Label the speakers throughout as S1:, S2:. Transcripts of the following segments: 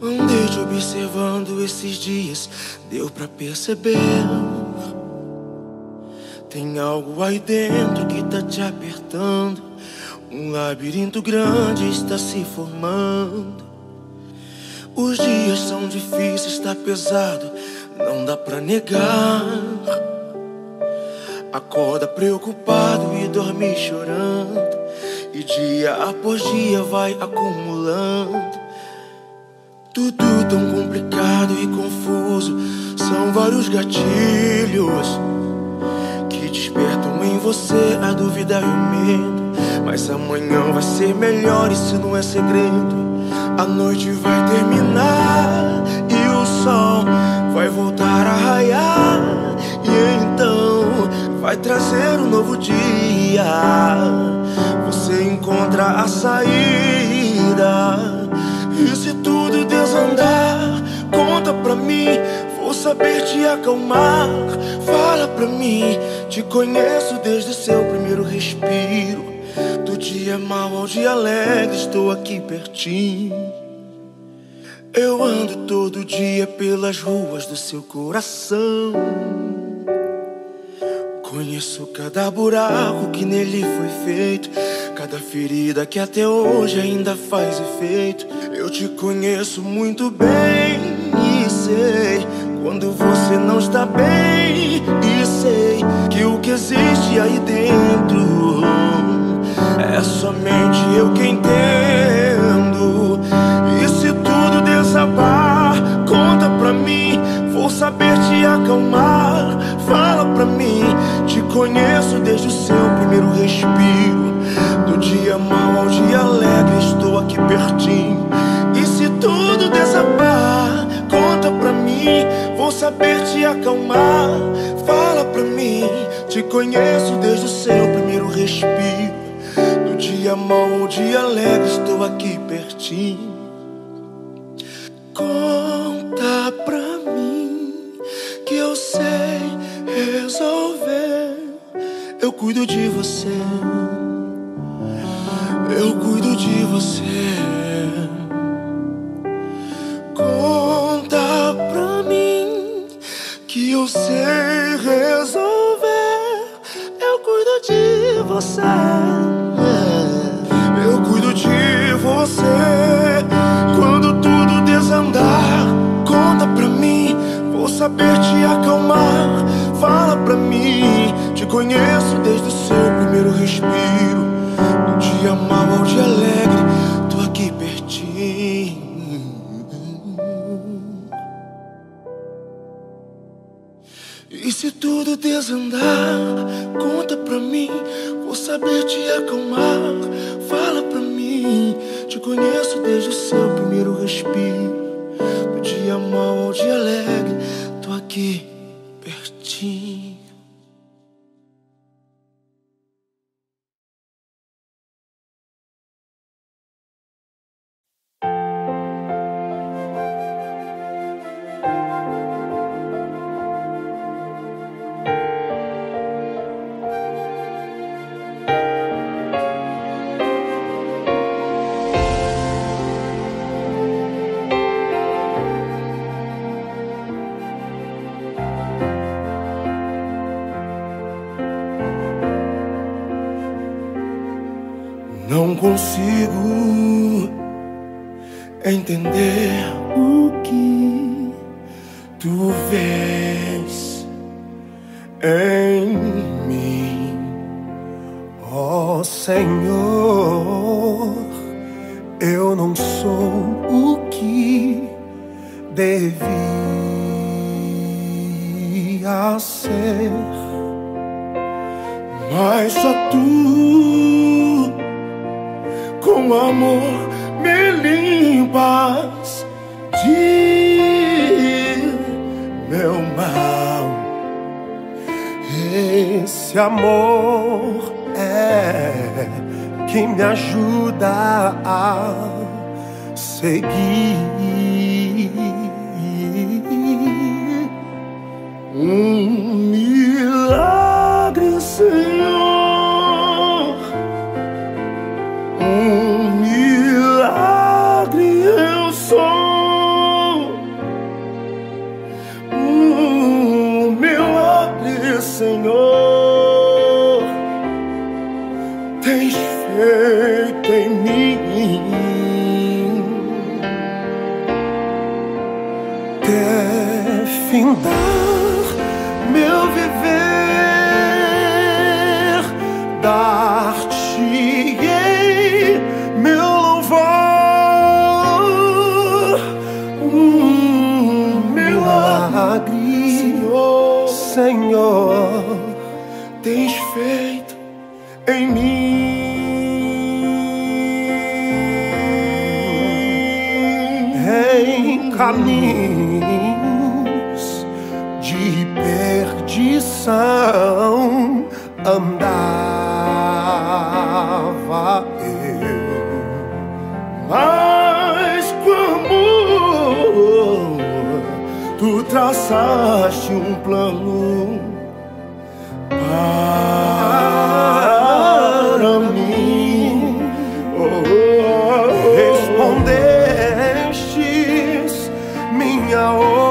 S1: Andei te observando esses dias, deu pra perceber. Tem algo aí dentro que tá te apertando. Um labirinto grande está se formando. Os dias são difíceis, tá pesado, não dá pra negar. Acorda preocupado e dorme chorando, e dia após dia vai acumulando. Tudo tão complicado e confuso, são vários gatilhos que despertam em você a dúvida e o medo. Mas amanhã vai ser melhor, isso não é segredo. A noite vai terminar e o sol vai voltar a raiar, e então vai trazer um novo dia. Você encontra a saída. E se tudo desandar, conta pra mim, vou saber te acalmar. Fala pra mim, te conheço desde o seu primeiro respiro. Do dia mau ao dia alegre, estou aqui pertinho. Eu ando todo dia pelas ruas do seu coração. Conheço cada buraco que nele foi feito, cada ferida que até hoje ainda faz efeito. Eu te conheço muito bem e sei quando você não está bem, e sei que o que existe aí dentro é somente eu quem entendo. E se tudo desabar, conta pra mim, vou saber te acalmar. Fala pra mim, te conheço desde o seu primeiro respiro. Do dia mau ao dia alegre, estou aqui pertinho. E se tudo desabar, conta pra mim, vou saber te acalmar. Fala pra mim, te conheço desde o seu primeiro respiro. Do dia mau ao dia alegre, estou aqui pertinho. Conta pra mim que eu sei resolver. Eu cuido de você, eu cuido de você. Conta pra mim que eu sei resolver. Eu cuido de você, eu cuido de você. Quando tudo desandar, conta pra mim, vou saber te acalmar. Fala pra mim, te conheço desde o seu primeiro respiro. Do dia mau ao dia alegre, tô aqui pertinho. E se tudo desandar, conta pra mim, vou saber te acalmar. Fala pra mim, te conheço desde o seu primeiro respiro. Do dia mau ao dia alegre, tô aqui pertinho. Não consigo entender o que tu vês em mim, ó Senhor. Eu não sou o que devia ser, mas só tu com amor me limpas de meu mal. Esse amor é que me ajuda a seguir. Um milagre, Senhor. Um milagre eu sou.
S2: até findar meu viver, dar-te-ei meu louvor. Milagre, Senhor,
S1: tens feito em mim.
S2: Em caminhos de perdição andava eu,
S1: Mas como tu traçaste um plano para mim,
S2: respondestes minha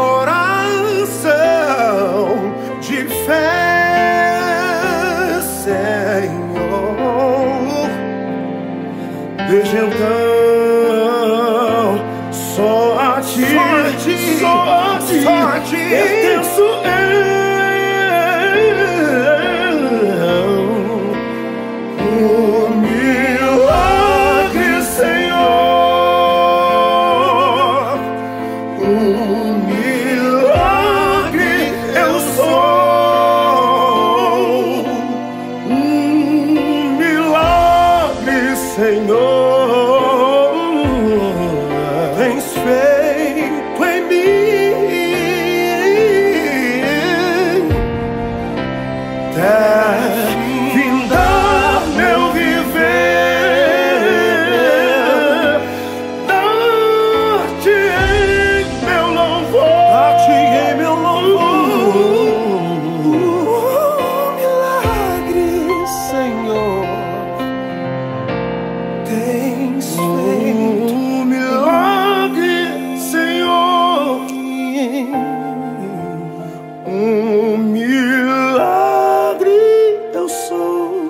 S2: oração de fé, Senhor.
S1: desde então só a ti pertenço eu. Milagre, Senhor, milagre eu sou. Milagre, Senhor,
S2: tens feito em mim,
S1: até findar meu viver, dar-te-ei meu louvor,
S2: dar-te-ei meu louvor. Milagre, Senhor, tens feito
S1: milagre, Senhor, milagre eu sou.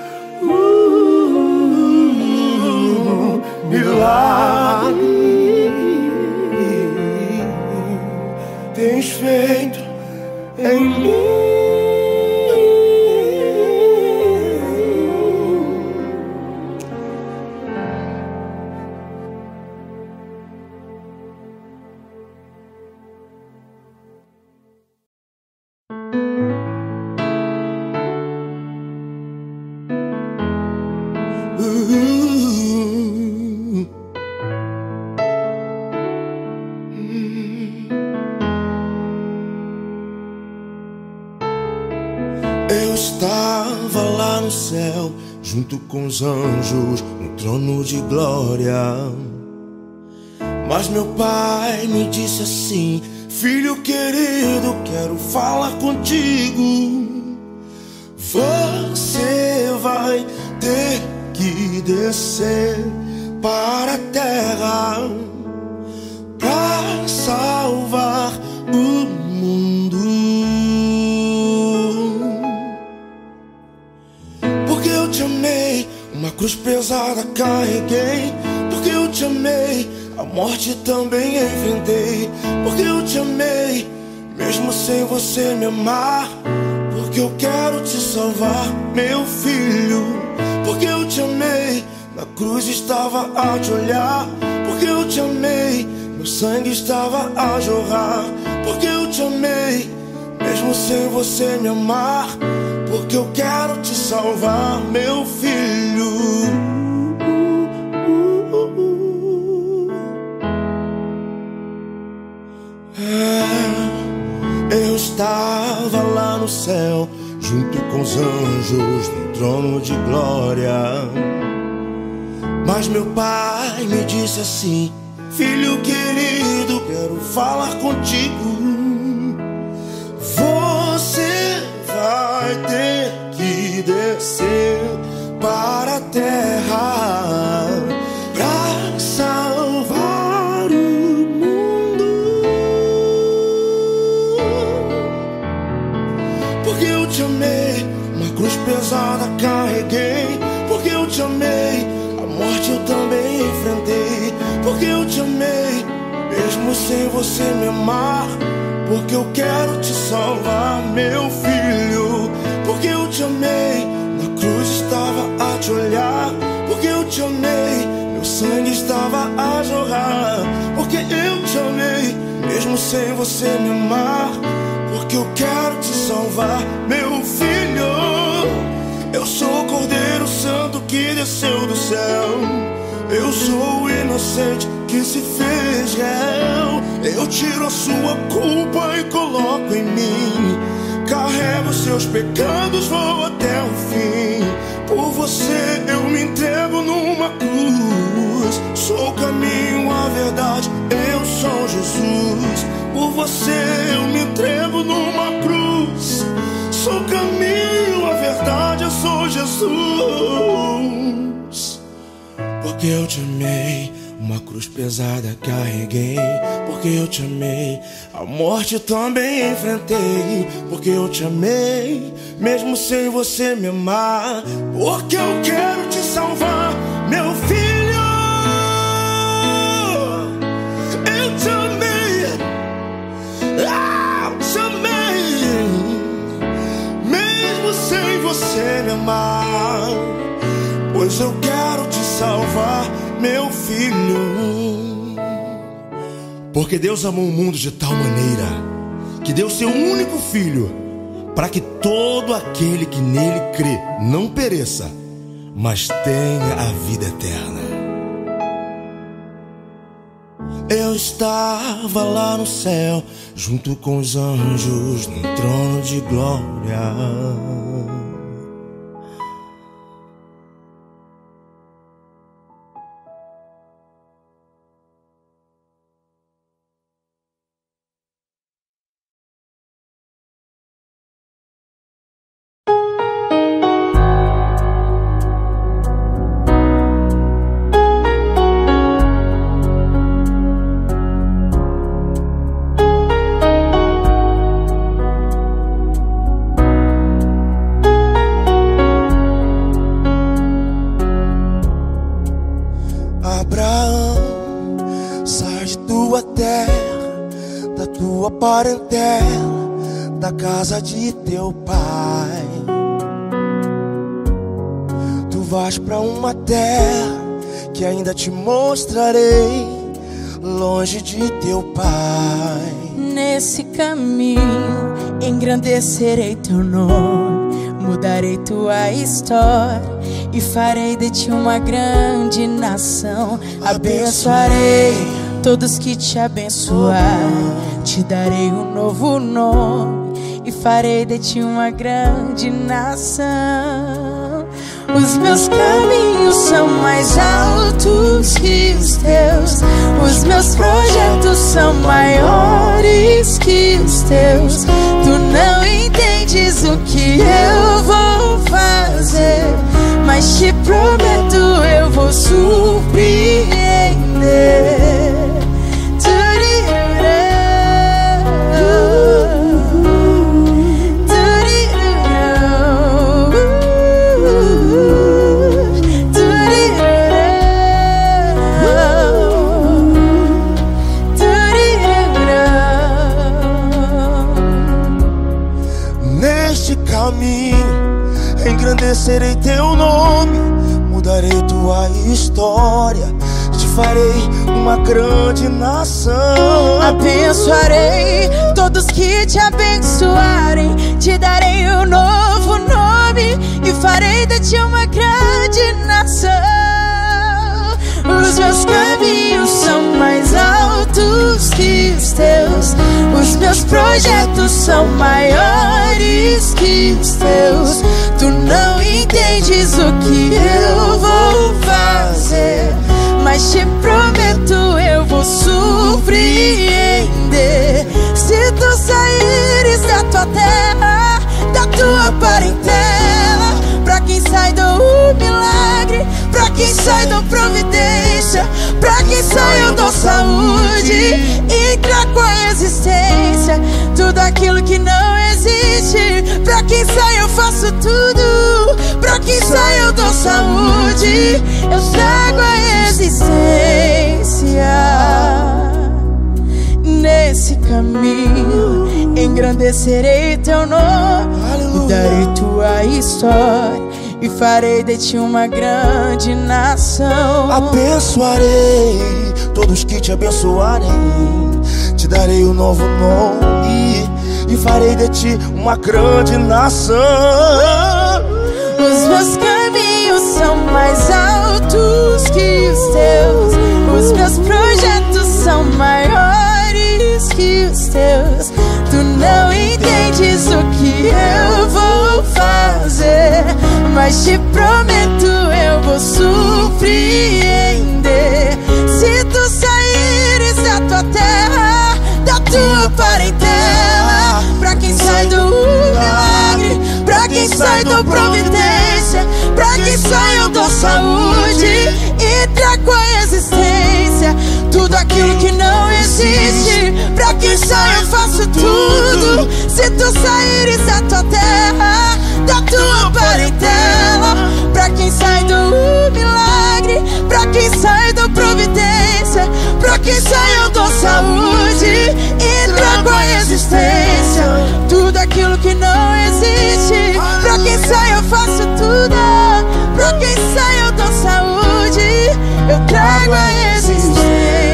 S1: Milagre tens feito em mim. Eu estava lá no céu, junto com os anjos, no trono de glória. Mas meu pai me disse assim: filho querido, quero falar contigo. Você vai ter que descer para a terra pra salvar o mundo. Porque eu te amei, uma cruz pesada carreguei. Porque eu te amei, a morte também enfrentei. Porque eu te amei, mesmo sem você me amar. Porque eu quero te salvar, meu filho. Porque eu te amei, na cruz estava a te olhar. Porque eu te amei, meu sangue estava a jorrar. Porque eu te amei, mesmo sem você me amar. Porque eu quero te salvar, meu filho. Eu estava lá no céu, junto com os anjos, no trono de glória. Mas meu pai me disse assim: filho querido, quero falar contigo. Você vai ter que descer para a terra pra salvar o mundo. Porque eu te amei, uma cruz pesada carreguei. Porque eu te amei, a morte eu também enfrentei. Porque eu te amei, mesmo mesmo sem você me amar, porque eu quero te salvar, meu filho. Porque eu te amei, na cruz estava a te olhar. Porque eu te amei, meu sangue estava a jorrar. Porque eu te amei, mesmo sem você me amar, porque eu quero te salvar, meu filho. Eu sou o Cordeiro Santo que desceu do céu. Eu sou o inocente que se fez réu. Eu tiro a sua culpa e coloco em mim. Carrego seus pecados, vou até o fim. Por você eu me entrego numa cruz. Sou o caminho, a verdade, eu sou Jesus. Por você eu me entrego numa cruz. Sou o caminho, a verdade, eu sou Jesus. Porque eu te amei, uma cruz pesada carreguei. Porque eu te amei, a morte também enfrentei. Porque eu te amei, mesmo sem você me amar. Porque eu quero te salvar, meu filho. Eu te amei, eu te amei, mesmo sem você me amar. Pois eu quero te salvar, meu filho. Porque Deus amou o mundo de tal maneira que deu seu único filho, para que todo aquele que nele crê não pereça, mas tenha a vida eterna. Eu estava lá no céu, junto com os anjos, num trono de glória. Parentela, da casa de teu pai. Tu vais pra uma terra que ainda te mostrarei, longe de teu pai.
S3: Nesse caminho engrandecerei teu nome, mudarei tua história e farei de ti uma grande nação. Abençoarei todos que te abençoarem, te darei um novo nome e farei de ti uma grande nação. Os meus caminhos são mais altos que os teus, os meus projetos são maiores que os teus. Tu não entendes o que eu vou fazer, mas te prometo eu vou surpreender.
S1: Engrandecerei teu nome, mudarei tua história, te farei uma grande nação.
S3: Abençoarei todos que te abençoarem, te darei um novo nome e farei de ti uma grande nação. Os meus caminhos são mais altos que os teus, os meus projetos são maiores que os teus. Tu não entendes o que eu vou fazer, mas te prometo eu vou surpreender. Se tu saíres da tua terra, da tua parentela, pra quem sai dou um milagre, pra quem sai dou providência, pra quem sai eu dou saúde e trago a existência. Tudo aquilo que não existe, pra quem sai eu faço tudo, pra quem sai eu dou saúde, eu trago a existência. caminho, engrandecerei teu nome, mudarei tua história e farei de ti uma grande nação.
S1: Abençoarei todos que te abençoarem, te darei um novo nome e farei de ti uma grande nação.
S3: Os meus caminhos são mais altos que os teus, os meus projetos são maiores que os teus. Tu não entendes o que eu vou fazer, mas te prometo eu vou surpreender. Se tu saíres da tua terra, da tua parentela, pra quem sai do milagre, pra quem sai do providência, pra quem sai eu dou saúde e trago a existência tudo aquilo que não existe. Pra quem sai eu faço tudo. Se tu saíres da tua terra, da tua parentela, pra quem sai do milagre, pra quem sai do providência, pra quem sai eu dou saúde e trago a existência tudo aquilo que não existe. Pra quem sai eu faço tudo. Pra quem sai eu dou saúde, eu trago a existência.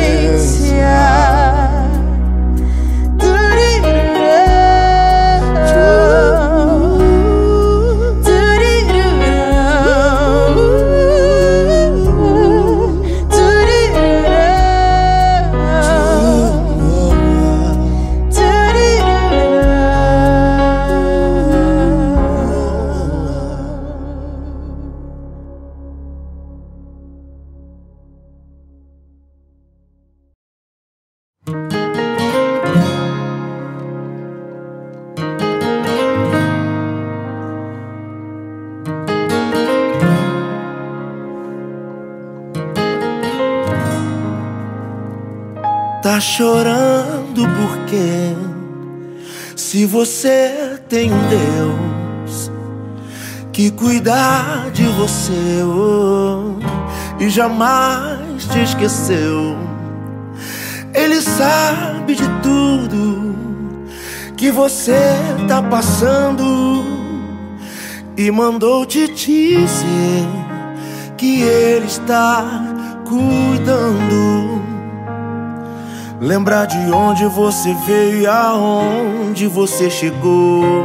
S1: Tá chorando por quê? Se você tem um Deus que cuida de você, oh, e jamais te esqueceu. Ele sabe de tudo que você tá passando e mandou te dizer que Ele está cuidando. Lembrar de onde você veio e aonde você chegou.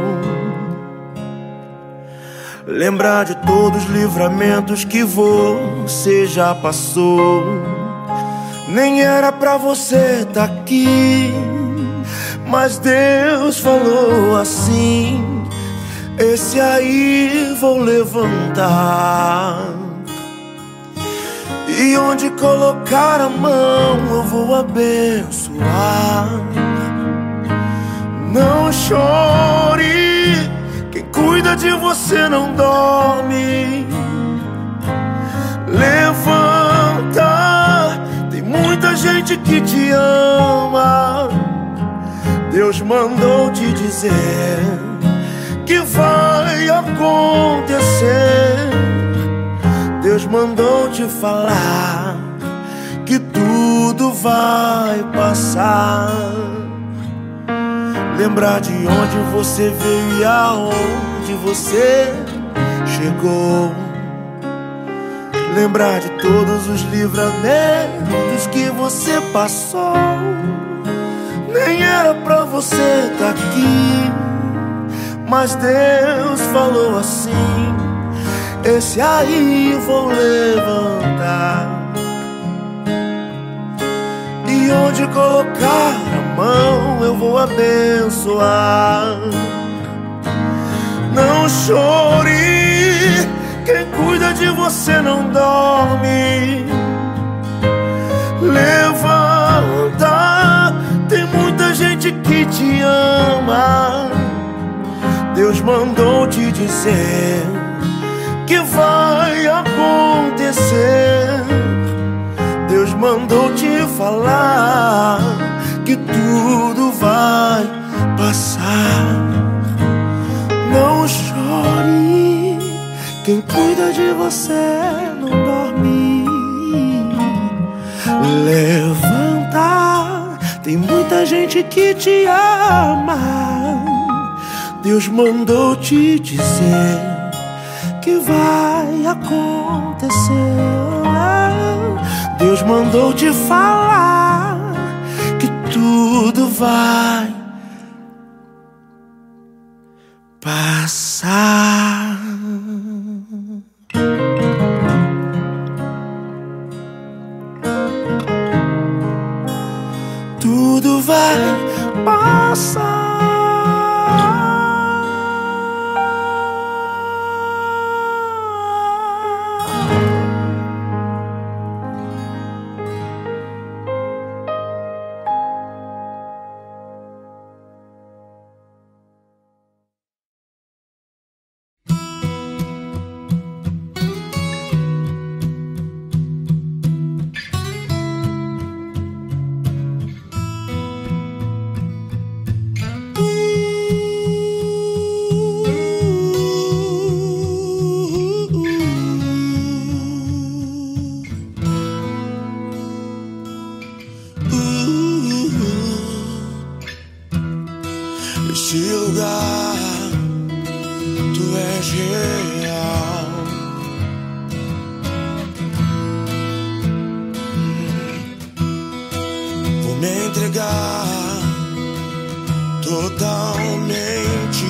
S1: Lembrar de todos os livramentos que você já passou. Nem era pra você tá aqui, mas Deus falou assim: esse aí vou levantar, e onde colocar a mão eu vou abençoar. Não chore, quem cuida de você não dorme. Levanta, tem muita gente que te ama. Deus mandou te dizer que vai acontecer. Deus mandou te falar que tudo vai passar. Lembrar de onde você veio e aonde você chegou. Lembrar de todos os livramentos que você passou. Nem era pra você tá aqui, mas Deus falou assim: esse aí vou levantar, e onde colocar a mão eu vou abençoar. Não chore, quem cuida de você não dorme. Levanta, tem muita gente que te ama. Deus mandou te dizer que vai acontecer. Deus mandou te falar que tudo vai passar. Não chore, quem cuida de você não dorme. Levanta,
S2: Tem muita gente que te ama. Deus mandou te dizer que vai acontecer. Deus mandou te falar que tudo vai passar. Tudo vai passar.
S1: Este lugar, tu és real. Vou me entregar totalmente.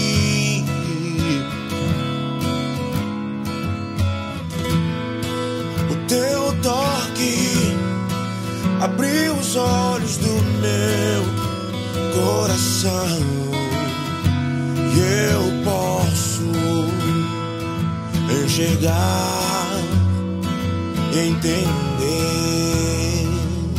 S1: O teu toque abriu os olhos do meu coração e eu posso enxergar e entender.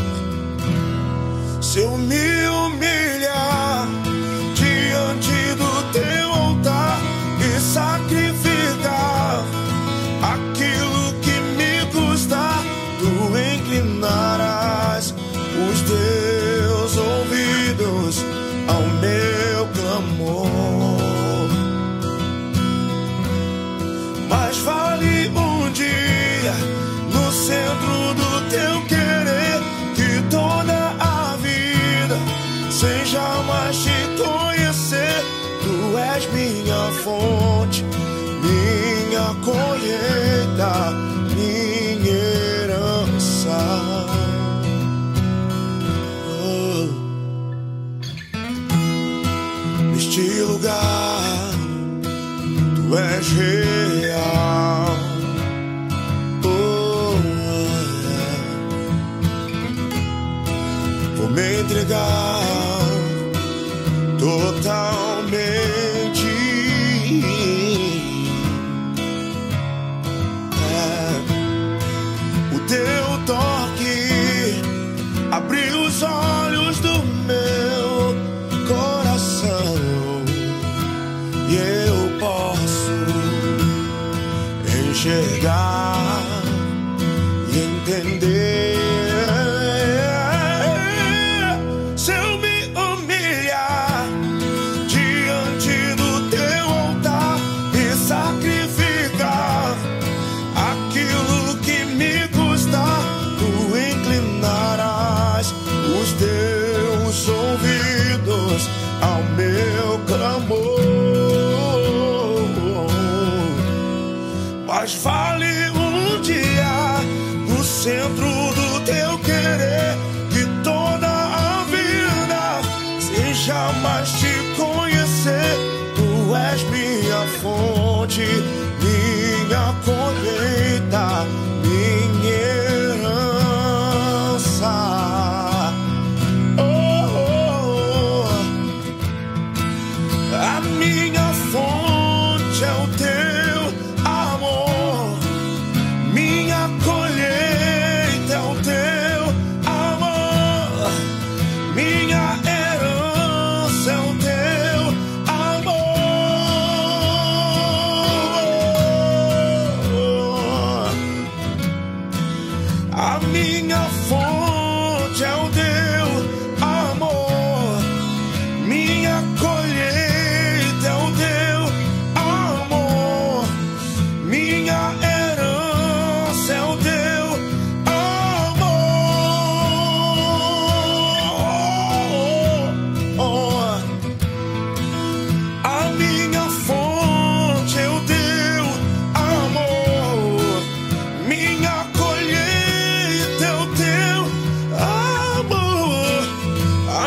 S1: Se eu me humilhar diante do teu altar e sacrificar aquilo que me custar, tu inclinarás os teus ouvidos ao meu clamor. Mas vale um dia no centro do teu querer, que toda a vida sem jamais te conhecer. Tu és minha fonte, minha colheita, minha herança. Neste lugar, tu és real. Vou me entregar totalmente. O teu toque abriu os olhos do meu coração e eu posso enxergar e entender. Se eu me humilhar diante do teu altar e sacrificar aquilo que me custar, tu inclinarás os teus ouvidos ao meu clamor. Mas vale um dia no centro do teu querer, que toda a vida sem jamais te conhecer. Tu és minha fonte, minha colheita, minha herança. Oh,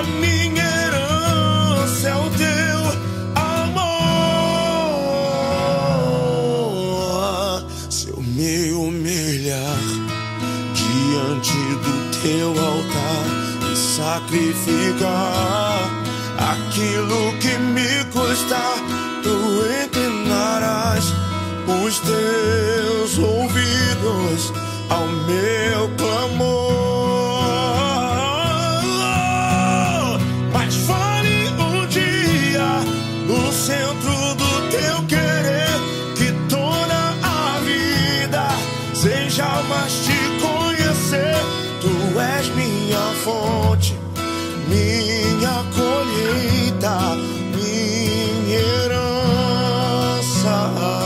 S1: minha herança é o teu amor. Se eu me humilhar diante do teu altar e sacrificar aquilo que me custar, tu inclinarás os teus ouvidos ao meu clamor. Mas fale um dia no centro do teu querer, que toda a vida seja mais te conhecer. Tu és minha fonte, minha colheita, minha herança.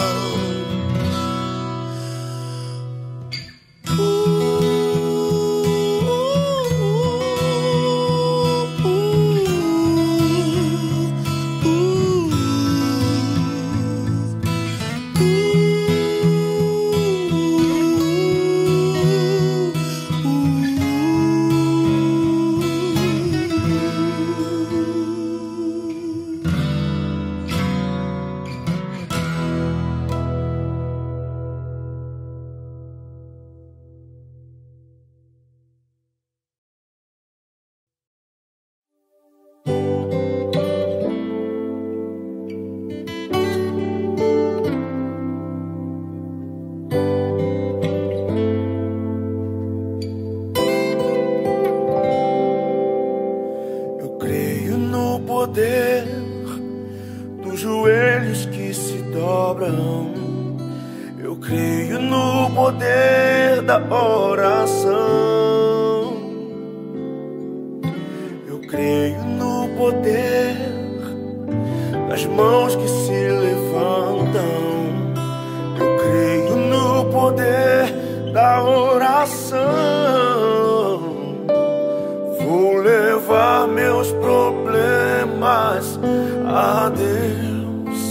S1: Poder dos joelhos que se dobram, eu creio no poder da oração, eu creio no poder das mãos que se levantam, eu creio no poder da oração. Vou levar meus problemas a Deus,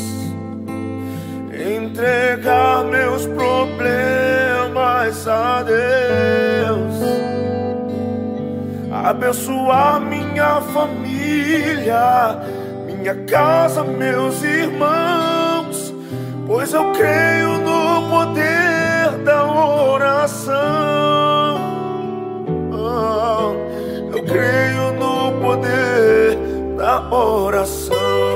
S1: entregar meus problemas a Deus, abençoar minha família, minha casa, meus irmãos, pois eu creio no poder da oração. Eu creio no poder da oração.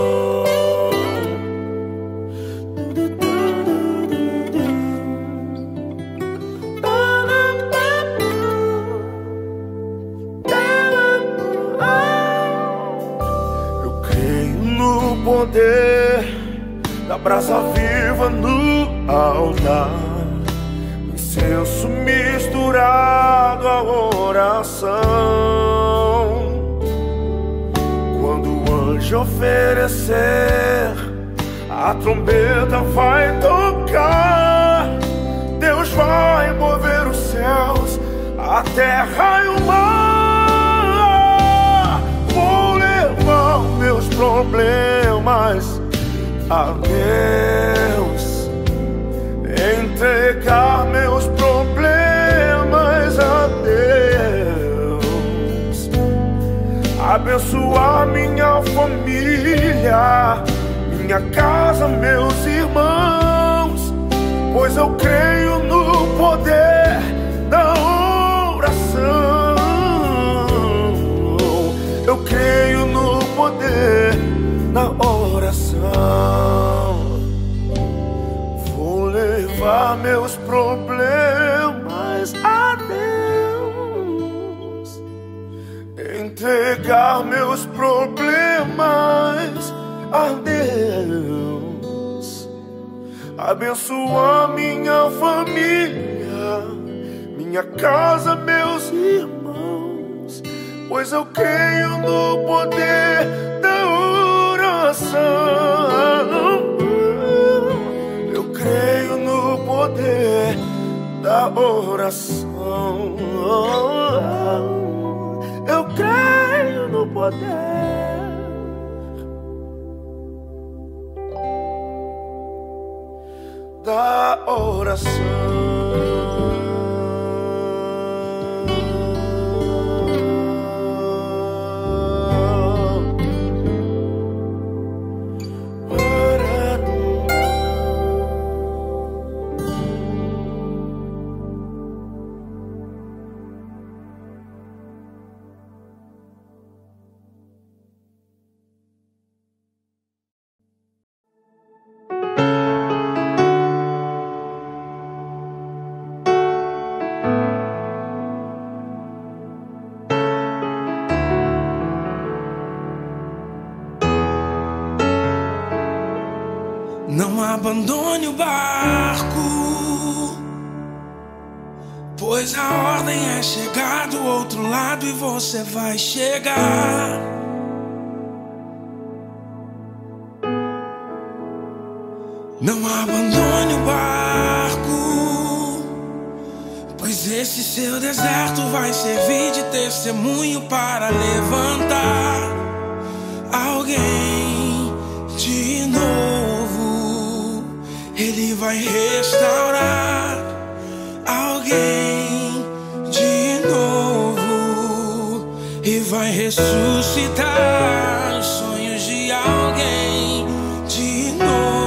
S1: Eu creio no poder da brasa viva no altar, incenso misturado à oração. Quando o anjo oferecer, a trombeta vai tocar. Deus vai mover os céus, a terra e o mar. Vou levar meus problemas a Deus, entregar meus problemas a Deus, abençoar minha família, minha casa, meus irmãos, pois eu creio no poder da oração. Eu creio no poder da oração. Vou levar meus problemas a Deus, entregar meus problemas a Deus, abençoar minha família, minha casa, meus irmãos, pois eu creio no poder da oração. Eu creio no poder da oração. Eu creio no poder da oração.
S2: Não abandone o barco, pois a ordem é chegar do outro lado e você vai chegar. Não abandone o barco, pois esse seu deserto vai servir de testemunho para levantar alguém de novo. Ele vai restaurar alguém de novo e vai ressuscitar os sonhos de alguém de novo.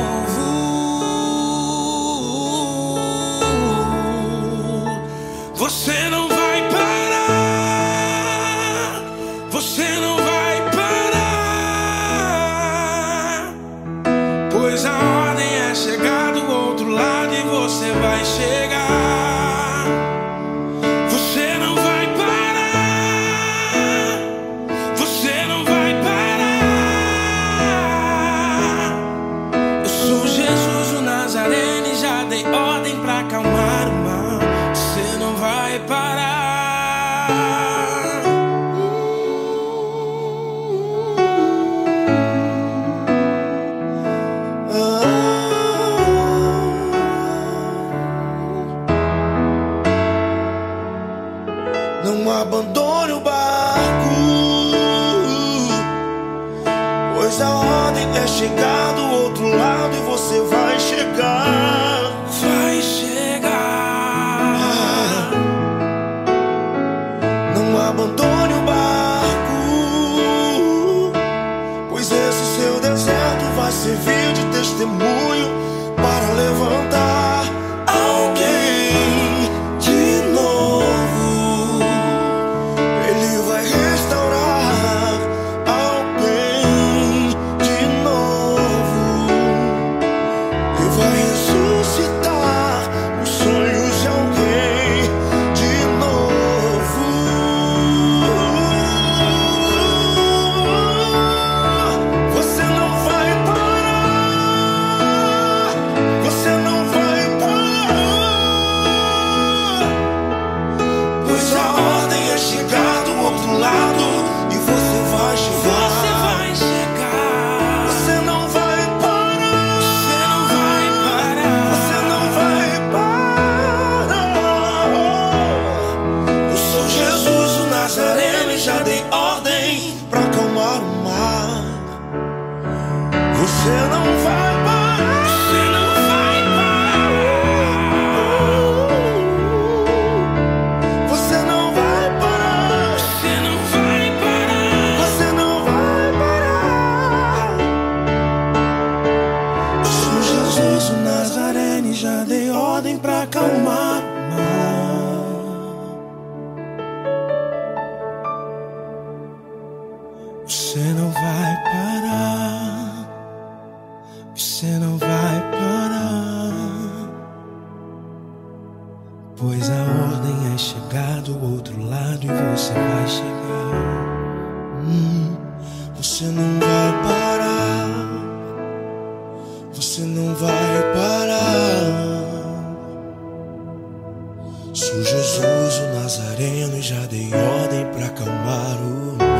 S2: Você não vai parar, você não vai parar, pois a ordem é chegar do outro lado e você vai chegar. Você não vai parar, você não vai parar. Eu sou Jesus o Nazareno e já dei ordem pra acalmar o mar. Você não vai parar.
S1: Não abandone o barco, pois a ordem é chegar do outro lado e você vai chegar.
S2: Vai chegar.
S1: Não abandone o barco, pois esse seu deserto vai servir de testemunho para levantar alguém de novo. Ele vai restaurar alguém de novo e vai ressuscitar os sonhos de alguém de novo. Você não vai parar, você não vai parar, pois a ordem é chegar do outro lado e você vai chegar.
S2: Você vai chegar.
S1: Você não vai parar,
S2: Você não vai parar.
S1: você não vai parar. Eu sou Jesus o Nazareno e já dei ordem pra acalmar o mar. Você não vai parar,
S2: Você não vai parar.
S1: você não vai parar,
S2: Você não vai parar.
S1: você não vai parar. Eu sou Jesus o Nazareno e já dei ordem pra acalmar o mar. Você não vai parar, você não vai parar, pois a ordem é chegar do outro lado e você vai chegar. Você não vai parar, você não vai parar. Sou Jesus o Nazareno e já dei ordem pra acalmar o mar.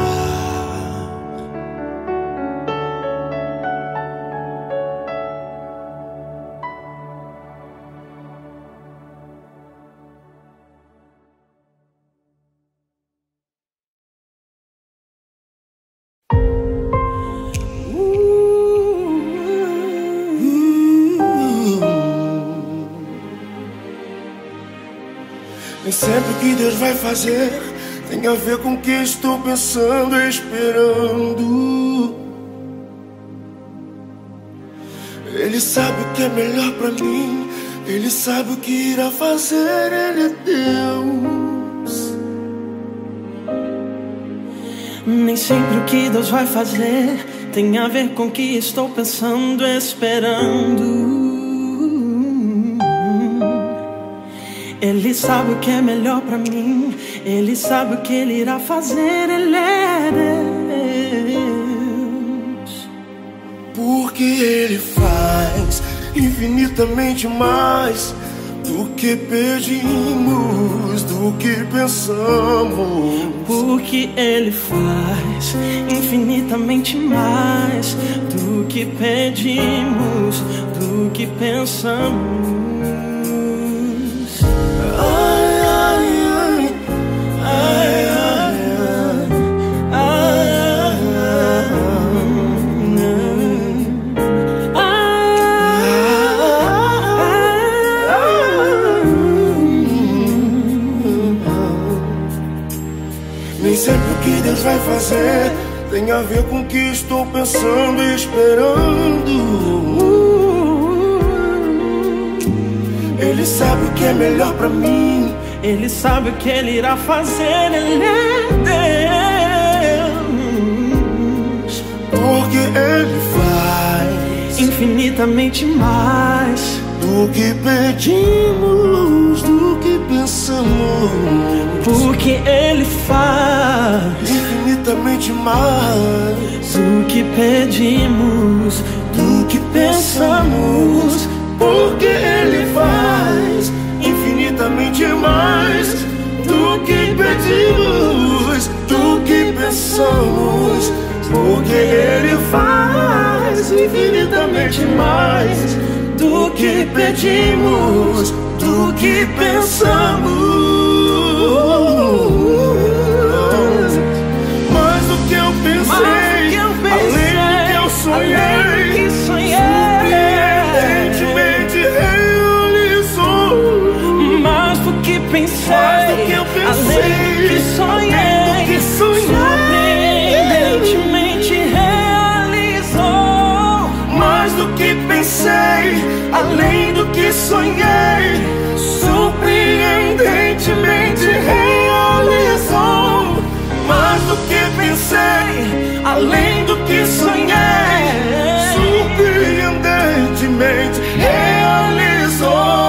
S1: Nem sempre o que Deus vai fazer tem a ver com o que estou pensando e esperando. Ele sabe o que é melhor pra mim, Ele sabe o que irá fazer, Ele é Deus.
S4: Nem sempre o que Deus vai fazer tem a ver com o que estou pensando, esperando. Ele sabe o que é melhor pra mim, Ele sabe o que Ele irá fazer, Ele é Deus.
S1: Porque Ele faz infinitamente mais do que pedimos, do que pensamos.
S4: Porque Ele faz infinitamente mais do que pedimos, do que pensamos.
S1: Ai, ai, ai, ai, nem sempre o que Deus vai fazer tem a ver com o que estou pensando e esperando. Ele sabe o que é melhor pra mim,
S4: Ele sabe o que Ele irá fazer. Ele é Deus,
S1: porque Ele faz
S4: infinitamente mais
S1: do que pedimos, do que pensamos.
S4: porque Ele faz
S1: infinitamente mais
S4: do que pedimos,
S1: do que pensamos. Porque Ele faz infinitamente mais do que pedimos, do que pensamos. Porque Ele faz infinitamente mais do que pedimos, do que pensamos. Mais do que eu pensei, além do que eu sonhei, surpreendentemente realizou.
S4: mais do que pensei,
S1: Mais do que eu pensei,
S4: além do que sonhei, surpreendentemente realizou.
S1: Mais do que pensei, além do que sonhei, surpreendentemente realizou. Mais do que pensei, além do que sonhei, surpreendentemente realizou.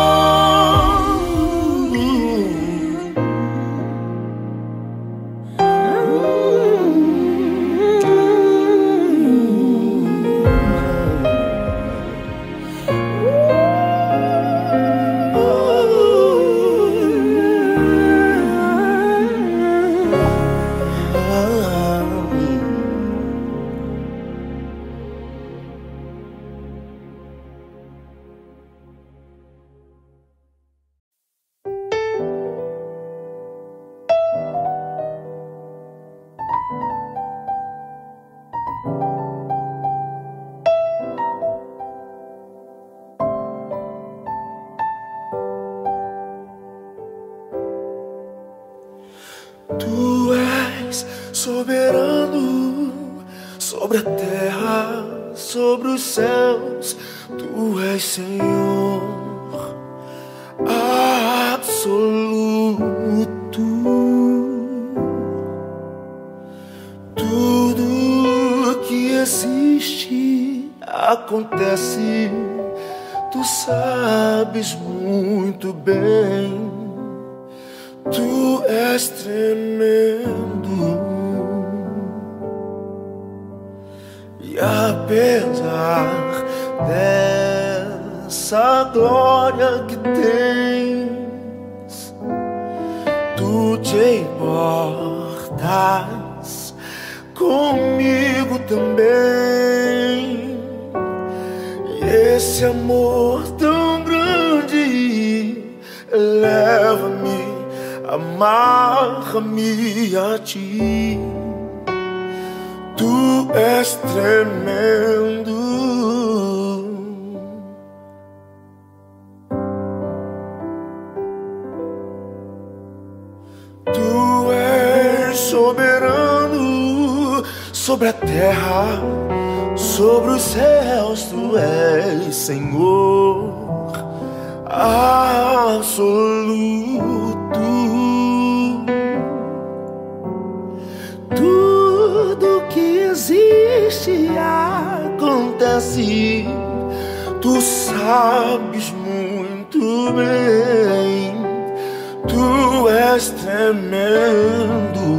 S1: Tu és soberano sobre a terra, sobre os céus. Tu és Senhor absoluto. Tudo que existe acontece, tu sabes muito bem. Tu és tremendo, e apesar dessa glória que tens, tu te importas comigo também. E esse amor tão grande leva-me, amarra-me a ti. Tu és tremendo, tu és soberano sobre a terra, sobre os céus. Tu és Senhor absoluto. Tudo que existe acontece, tu sabes muito bem. Tu és tremendo,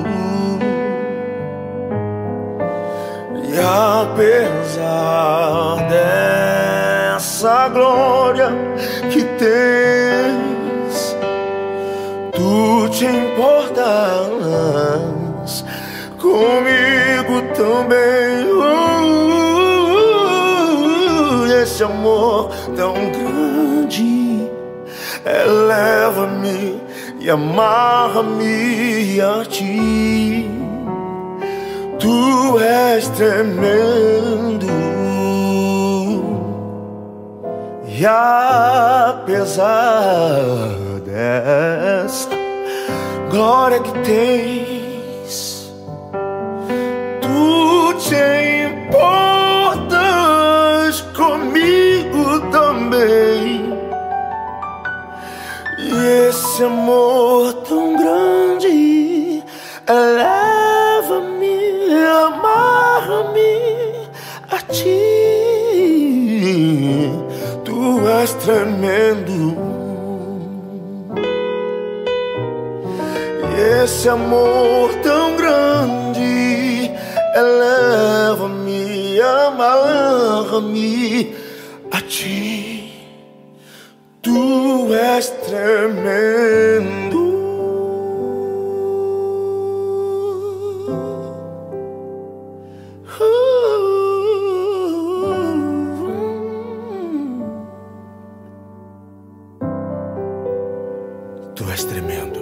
S1: e apesar dessa glória glória que tens. Tu te importas comigo também. Esse amor tão grande eleva-me e amarra-me a ti. Tu és tremendo, e apesar dessa glória que tens, tu te importas comigo também. E esse amor tão grande eleva-me, amarra-me a ti. Tu és tremendo, e esse amor tão grande eleva-me, amarra-me a ti. Tu és tremendo. Tu és tremendo.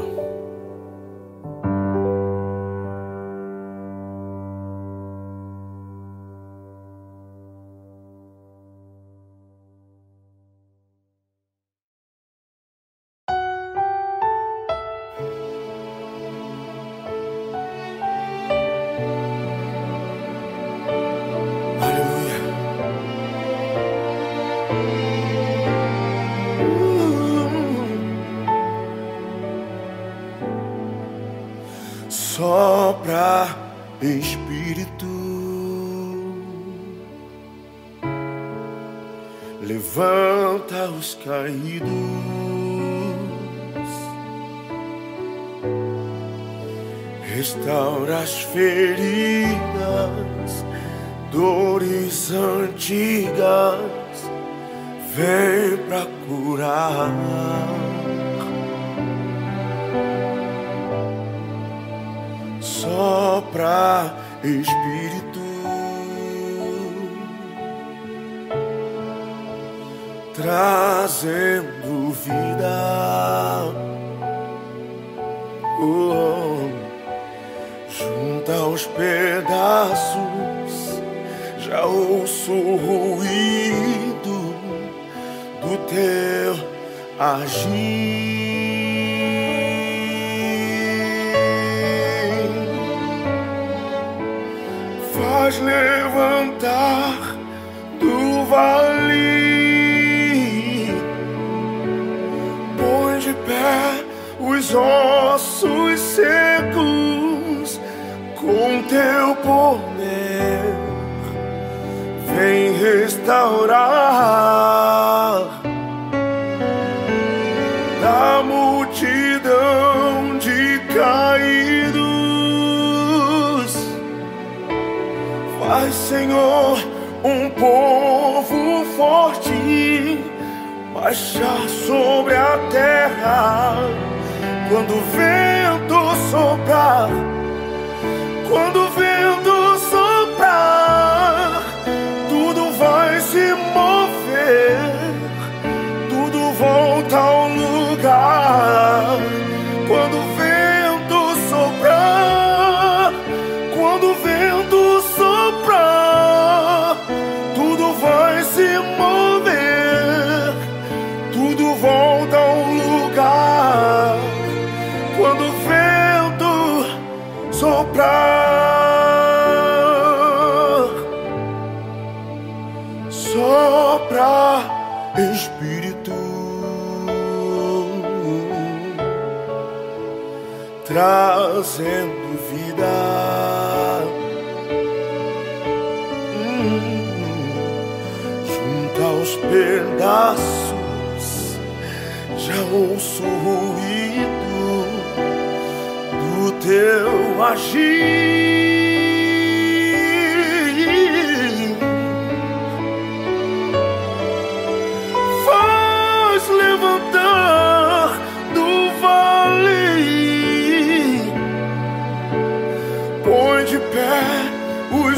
S1: Sopra, Espírito, levanta os caídos, restaura as feridas, dores antigas, vem pra curar. Sopra, Espírito, trazendo vida. Junta aos pedaços, já ouço o ruído do teu agir. Faz levantar do vale, põe de pé os ossos secos com teu poder. Vem restaurar da multidão de caídos. Faz, Senhor, um povo forte baixar sobre a terra. Quando o vento soprar, quando o vento soprar, tudo vai se mover, tudo volta ao lugar. Quando o vento soprar, quando o vento soprar, tudo vai se mover, tudo volta ao lugar. Quando o vento soprar, sopra, Espírito, trazendo vida. Junta aos pedaços, já ouço o ruído do teu agir. Faz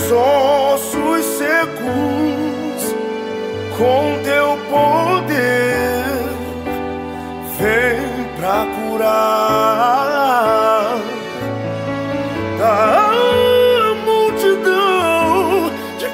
S1: os ossos secos com teu poder, vem pra curar da multidão de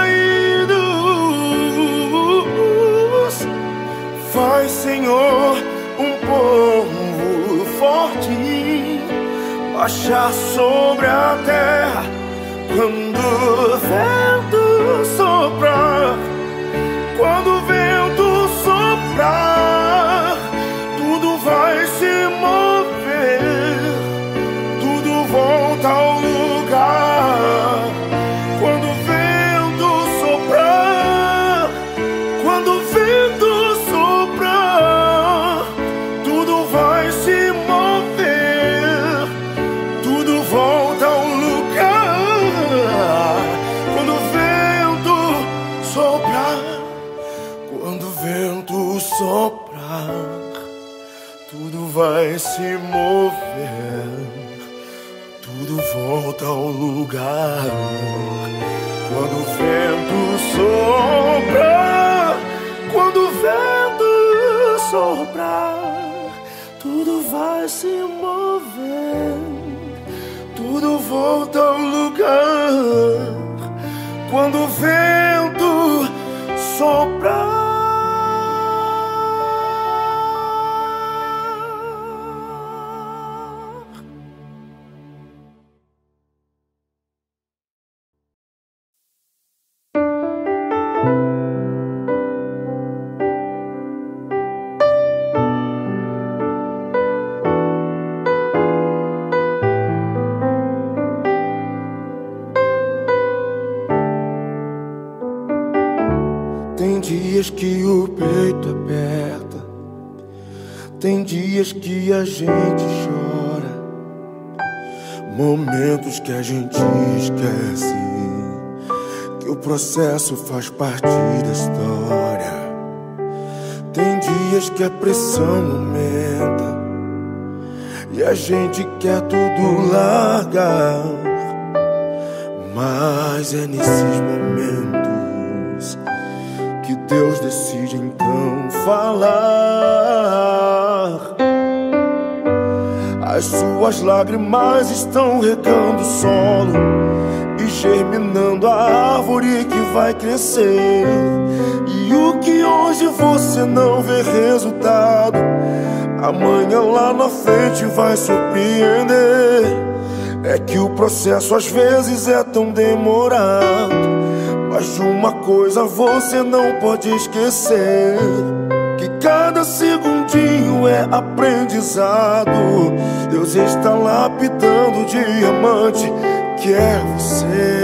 S1: caídos. Faz, Senhor, um povo forte baixar sobre a terra quando o vento soprar. Quando o vento soprar, tudo vai se mover, tudo volta ao lugar. Quando o vento soprar, quando o vento soprar, tudo vai se mover, tudo volta ao lugar. Quando o vento soprar, quando o vento soprar, tudo vai se mover, tudo volta ao lugar. Quando o vento soprar, quando o vento soprar, tudo vai se mover, tudo volta ao lugar. Quando o vento soprar. Tem dias que o peito aperta, tem dias que a gente chora, momentos que a gente esquece que o processo faz parte da história. Tem dias que a pressão aumenta e a gente quer tudo largar, mas é nesses momentos que Deus decide então falar. As suas lágrimas estão regando o solo e germinando a árvore que vai crescer. E o que hoje você não vê resultado, amanhã lá na frente vai surpreender. É que o processo às vezes é tão demorado, mas de uma coisa você não pode esquecer, que cada segundinho é aprendizado. Deus está lapidando o diamante que é você.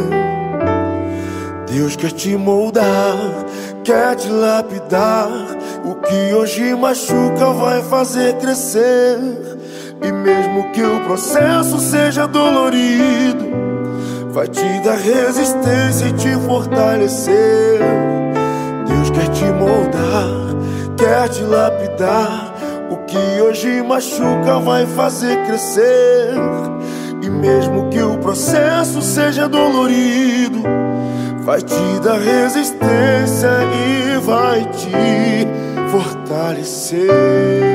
S1: Deus quer te moldar, quer te lapidar. O que hoje machuca vai fazer crescer. E mesmo que o processo seja dolorido, vai te dar resistência e te fortalecer. Deus quer te moldar, quer te lapidar. O que hoje machuca vai fazer crescer. E mesmo que o processo seja dolorido, vai te dar resistência e vai te fortalecer.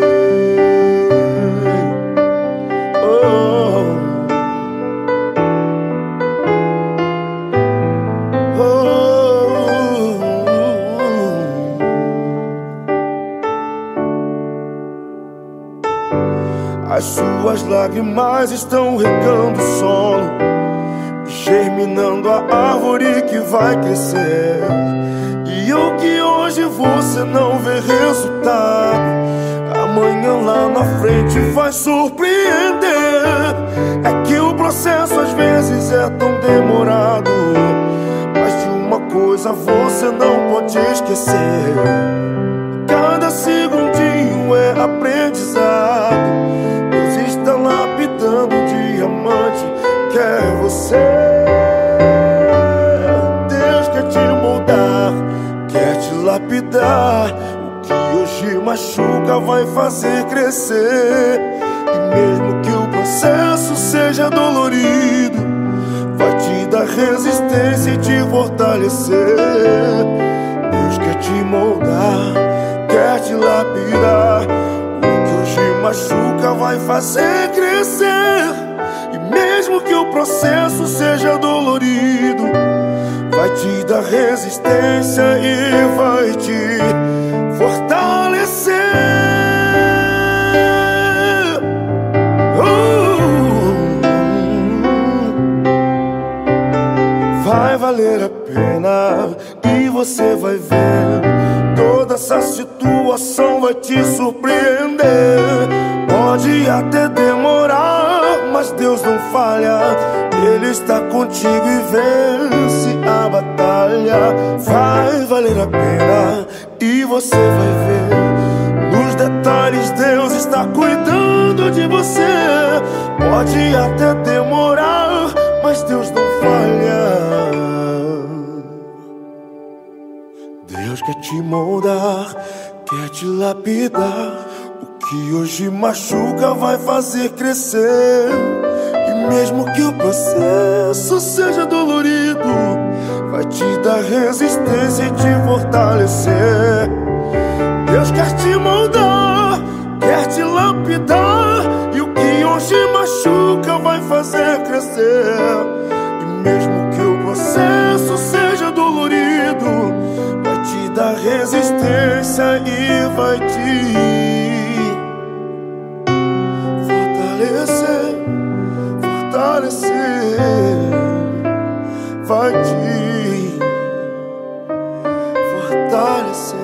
S1: As suas lágrimas estão regando o solo, germinando a árvore que vai crescer. E o que hoje você não vê resultado, amanhã lá na frente vai surpreender. É que o processo às vezes é tão demorado, mas de uma coisa você não pode esquecer: cada segundinho é aprendizado. Deus está lapidando um diamante que é você. Deus quer te moldar, quer te lapidar. O que hoje machuca vai fazer crescer. E mesmo que o processo seja dolorido, vai te dar dar resistência e te fortalecer. Deus quer te moldar, quer te lapidar. O que hoje machuca vai fazer crescer. E mesmo que o processo seja dolorido, vai te dar resistência e vai te fortalecer. Vai valer a pena e você vai ver. Toda essa situação vai te surpreender. Pode até demorar, mas Deus não falha. Ele está contigo e vence a batalha. Vai valer a pena e você vai ver. Nos detalhes Deus está cuidando de você. Pode até demorar, mas Deus não falha. Deus quer te moldar, quer te lapidar. O que hoje machuca vai fazer crescer. E mesmo que o processo seja dolorido, vai te dar resistência e te fortalecer. Deus quer te moldar, quer te lapidar. E o que hoje machuca vai fazer crescer. E mesmo que o processo seja dolorido, vai te dar resistência e vai te fortalecer. Vai te fortalecer.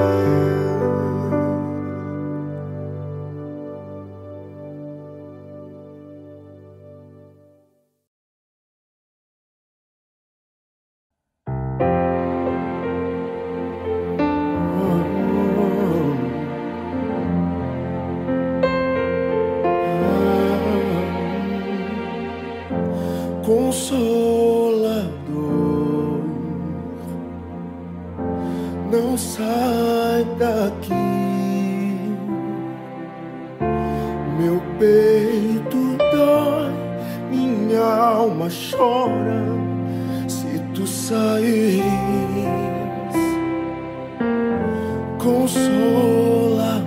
S1: Consolador, não sai daqui. Meu peito dói, minha alma chora se tu saíres. Consolador,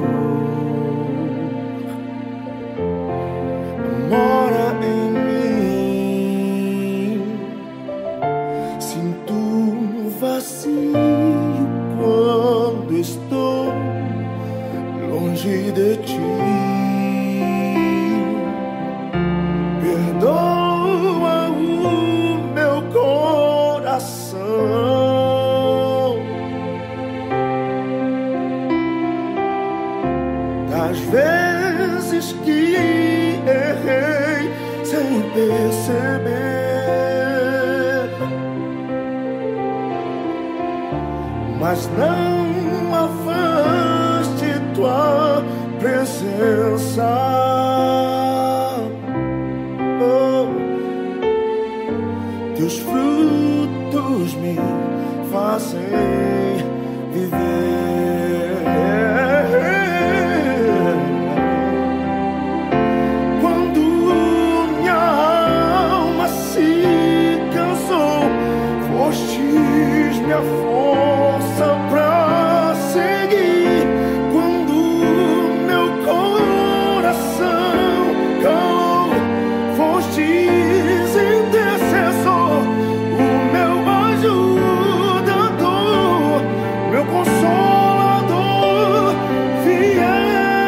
S1: mora em quando estou longe de ti. Perdoa o meu coração. Das vezes que errei sem perceber. Mas não afaste tua presença. Oh, teus frutos me fazem viver. Quando minha alma se cansou, fostes minha força pra seguir. Quando meu coração calou, fostes intercessor, o meu ajudador, meu consolador fiel.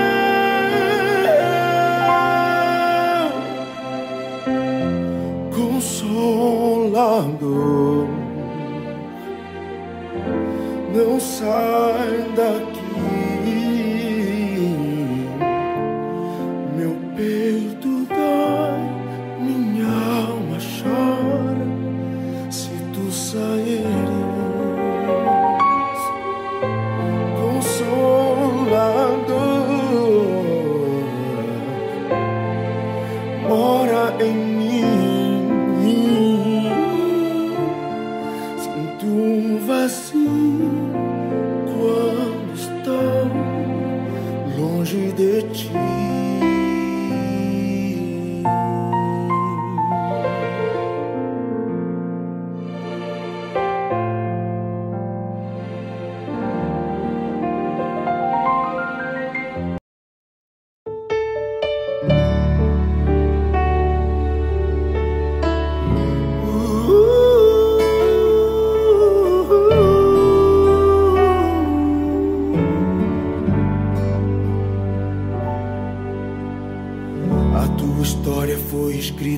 S1: Consolador, não sai daqui. Meu peito dói, minha alma chora se tu saíres. Consolador, mora em mim. Sinto um vazio quando estou longe de ti.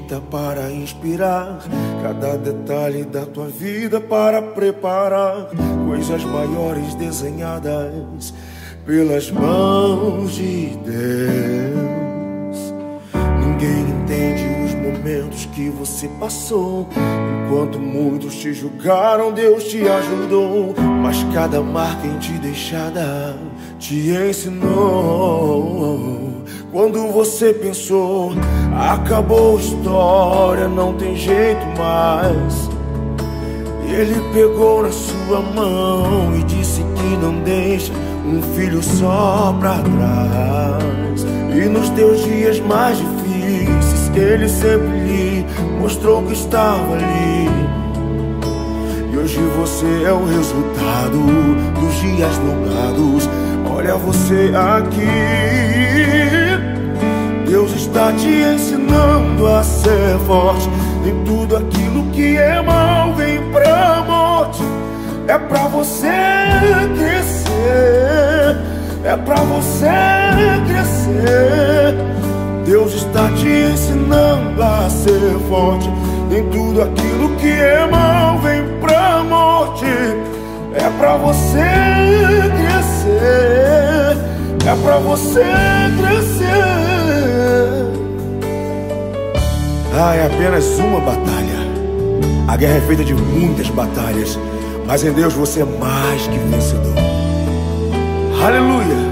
S1: feita para inspirar cada detalhe da tua vida, para preparar coisas maiores desenhadas pelas mãos de Deus. Ninguém entende os momentos que você passou. Enquanto muitos te julgaram, Deus te ajudou. Mas cada marca em ti deixada te ensinou. Quando você pensou, acabou a história, não tem jeito mais, Ele pegou na sua mão e disse que não deixa um filho só pra trás. E nos teus dias mais difíceis, Ele sempre lhe mostrou que estava ali. E hoje você é o resultado dos dias nublados. Olha você aqui. Deus está te ensinando a ser forte. Nem tudo aquilo que é mal vem pra morte. É pra você crescer, é pra você crescer. Deus está te ensinando a ser forte. Nem tudo aquilo que é mal vem pra morte. É pra você crescer, é pra você crescer. É apenas uma batalha. A guerra é feita de muitas batalhas, mas em Deus você é mais que vencedor. Aleluia.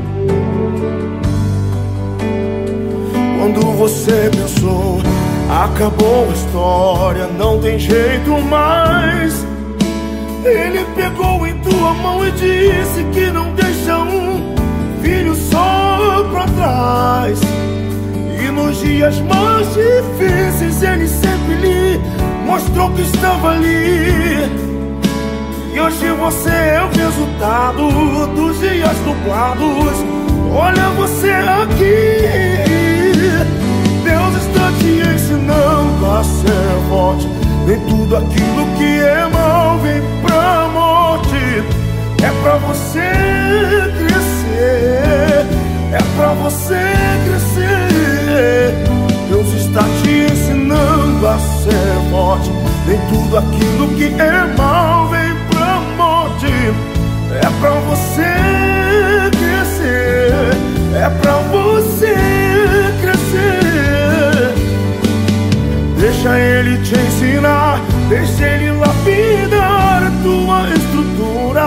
S1: Quando você pensou, acabou a história, não tem jeito mais, Ele pegou em tua mão e disse que não deixa um filho só pra trás. E nos dias mais difíceis Ele sempre lhe mostrou que estava ali. E hoje você é o resultado dos dias nublados. Olha você aqui. Deus está te ensinando a ser forte. Nem tudo aquilo que é mal vem pra morte. É pra você crescer, é pra você crescer. Deus está te ensinando a ser forte. Nem tudo aquilo que é mal vem pra morte. É pra você crescer, é pra você crescer. Deixa Ele te ensinar, deixa Ele lapidar a tua estrutura.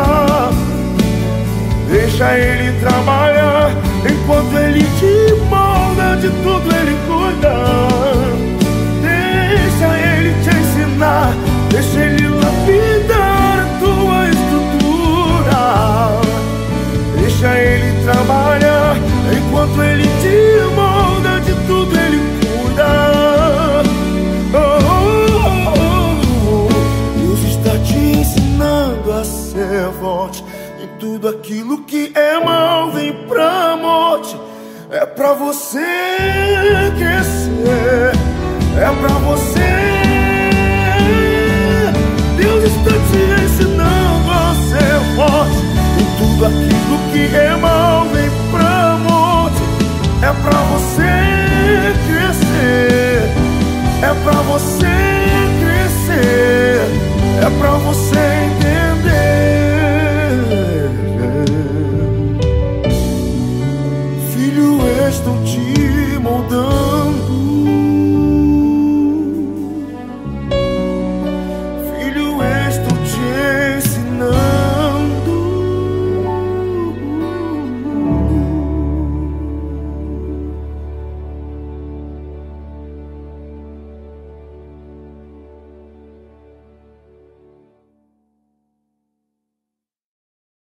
S1: Deixa Ele trabalhar, enquanto Ele te molda, de tudo Ele cuida. Deixa Ele te ensinar, deixa Ele lapidar a tua estrutura. Deixa Ele trabalhar, enquanto Ele te molda, de tudo Ele cuida. Deus está te ensinando a ser forte. E tudo aquilo que é mal vem pra morte. É pra você crescer, é pra você. Deus está te ensinando a ser forte. E tudo aquilo que é mal vem pra morte. É pra você crescer, é pra você crescer, é pra você